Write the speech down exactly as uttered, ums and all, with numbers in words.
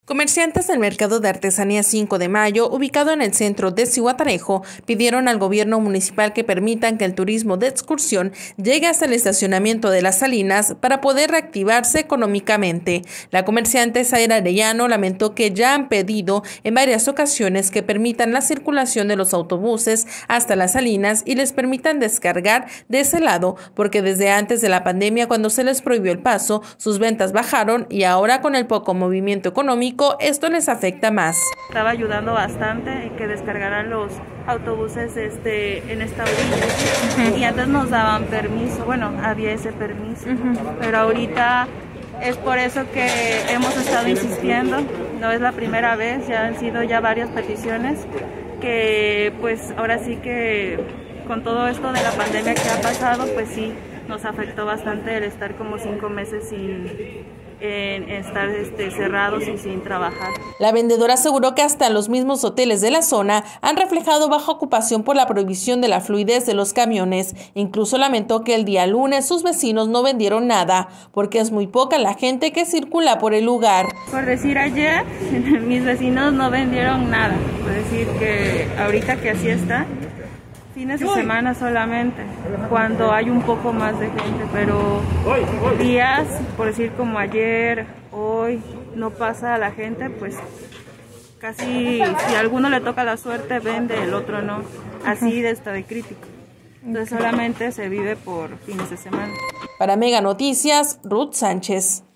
Comerciantes del mercado de artesanía cinco de mayo, ubicado en el centro de Zihuatanejo, pidieron al gobierno municipal que permitan que el turismo de excursión llegue hasta el estacionamiento de Las Salinas para poder reactivarse económicamente. La comerciante Zaira Arellano lamentó que ya han pedido en varias ocasiones que permitan la circulación de los autobuses hasta Las Salinas y les permitan descargar de ese lado, porque desde antes de la pandemia, cuando se les prohibió el paso, sus ventas bajaron y ahora con el poco movimiento económico, esto les afecta más. Estaba ayudando bastante que descargaran los autobuses este, en esta orilla. Uh-huh. Y antes nos daban permiso, bueno, había ese permiso, uh-huh. Pero ahorita es por eso que hemos estado insistiendo, no es la primera vez, ya han sido ya varias peticiones, que pues ahora sí que con todo esto de la pandemia que ha pasado, pues sí, nos afectó bastante el estar como cinco meses sin en estar este, cerrados y sin trabajar. La vendedora aseguró que hasta los mismos hoteles de la zona han reflejado baja ocupación por la prohibición de la fluidez de los camiones. Incluso lamentó que el día lunes sus vecinos no vendieron nada, porque es muy poca la gente que circula por el lugar. Por decir ayer, mis vecinos no vendieron nada, por decir que ahorita que así está, fines de semana solamente, cuando hay un poco más de gente, pero días, por decir como ayer, hoy, no pasa la gente, pues casi si a alguno le toca la suerte vende, el otro no, así de está de crítico. Entonces solamente se vive por fines de semana. Para Mega Noticias, Ruth Sánchez.